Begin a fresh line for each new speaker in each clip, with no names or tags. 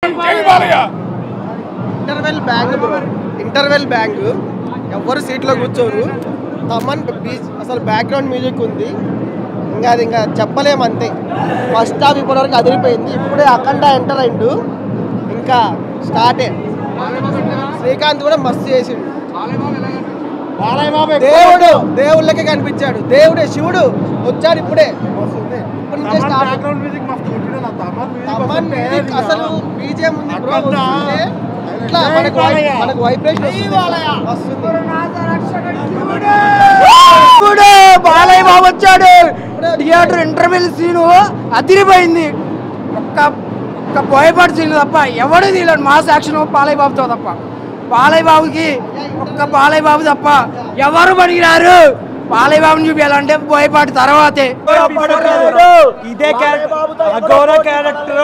Interval bang ఎవరు సీట్లో కూర్చోరు. తమన్ అసలు బ్యాక్గ్రౌండ్ మ్యూజిక్ ఉంది, ఇంకా చెప్పలేము అంతే. ఫస్ట్ హాఫ్ ఇప్పటివరకు అదిరిపోయింది. ఇప్పుడే అఖండ ఎంటర్ అయిండు, ఇంకా స్టార్టే. శ్రీకాంత్ కూడా మస్తు చేసిండు. దేవుడు దేవుళ్ళకే కనిపించాడు, దేవుడే శివుడు వచ్చాడు ఇప్పుడే. ఇప్పటి నుంచే స్టార్ట్. అసలు బీజేఎం ఉంది బ్రో, ఇట్లా మనకు వైబ్రేషన్ వస్తుంది.
బాలయ్య బాబు వచ్చాడు, థియేటర్ ఇంటర్వెల్ సీను అదిరిపోయింది. ఒక్క బోయపాటి సీన్ తప్ప ఎవడు తీయలేడు మాస్ యాక్షన్ బాలయ్య బాబుతో తప్ప. బాలయ్య బాబుకి బాలయ్య బాబు తప్ప ఎవరు పనికిరారు. బాలయ్య బాబుని చూపించాలంటే బోయపాటి తర్వాతే.
ఇదే గౌర క్యారెక్టర్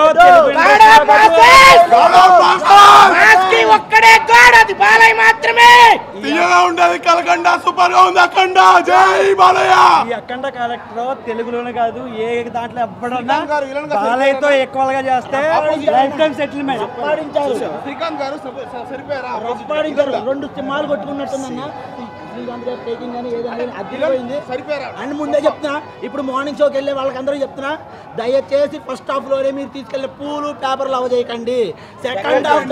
ఒక్కడే గాడ్, అది బాలయ్య మాత్రమే.
ఉండదు కలకండ, సూపర్ గా ఉంది అఖండ. జై బాలయ్య.
ఈ అఖండ క్యారెక్టర్ తెలుగులోనే కాదు ఏ దాంట్లో ఎప్పుడన్నా బాలయ్యతో ఎక్కువగా చేస్తే లైఫ్ టైం సెటిల్మెంట్.
శ్రీకాంత్ గారు సరిపోయారా?
రెండు సినిమాలు కొట్టుకున్నట్టుందన్న. శ్రీకాంత్ గారు టేకింగ్ కానీ ఏదైనా అదిరిపోయింది. అండ్ ముందే చెప్తున్నా, ఇప్పుడు మార్నింగ్ షోకి వెళ్ళే వాళ్ళకందరూ చెప్తున్నా, దయచేసి ఫస్ట్ హాఫ్ లోనే మీరు తీసుకెళ్లే పూలు పేపర్లు అవజేయకండి. సెకండ్ హాఫ్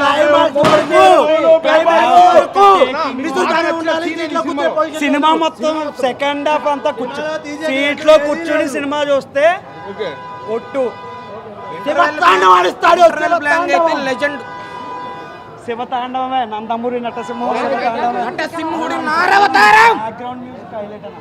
సినిమా మొత్తం సెకండ్ హాఫ్ అంతా సీట్ లో కూర్చొని సినిమా చూస్తే ఒట్టు
లెజెండ్
శివతాండవమే. నందమూరి నటసింహుడి
నటసింహుడి నారవతారం.
Background music highlight.